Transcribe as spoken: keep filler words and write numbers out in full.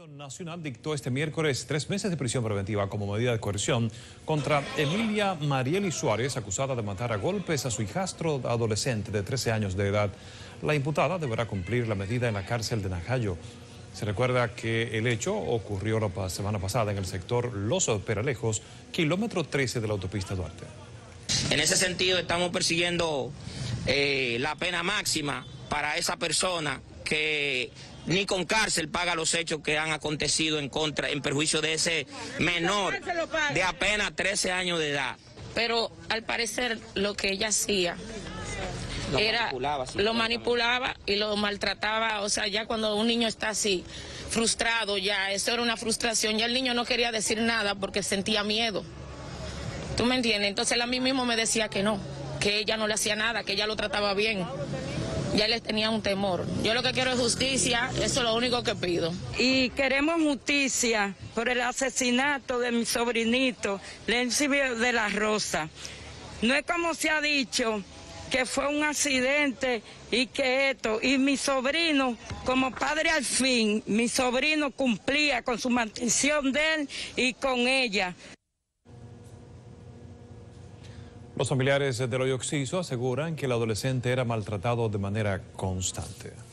Distrito Nacional dictó este miércoles tres meses de prisión preventiva como medida de coerción contra Emilia Marieli Suárez, acusada de matar a golpes a su hijastro adolescente de trece años de edad. La imputada deberá cumplir la medida en la cárcel de Najayo. Se recuerda que el hecho ocurrió la semana pasada en el sector Los Peralejos, kilómetro trece de la autopista Duarte. En ese sentido estamos persiguiendo eh, la pena máxima para esa persona que ni con cárcel paga los hechos que han acontecido en contra, en perjuicio de ese menor de apenas trece años de edad. Pero al parecer lo que ella hacía Lo era manipulaba, sí, lo manipulaba y lo maltrataba. O sea, ya cuando un niño está así, frustrado ya, eso era una frustración, ya el niño no quería decir nada porque sentía miedo. ¿Tú me entiendes? Entonces él a mí mismo me decía que no, que ella no le hacía nada, que ella lo trataba bien. Ya les tenía un temor. Yo lo que quiero es justicia, eso es lo único que pido. Y queremos justicia por el asesinato de mi sobrinito, Lenzi de la Rosa. No es como se ha dicho que fue un accidente y que esto, y mi sobrino, como padre al fin, mi sobrino cumplía con su mantención de él y con ella. Los familiares del hoyo Oxiso aseguran que el adolescente era maltratado de manera constante.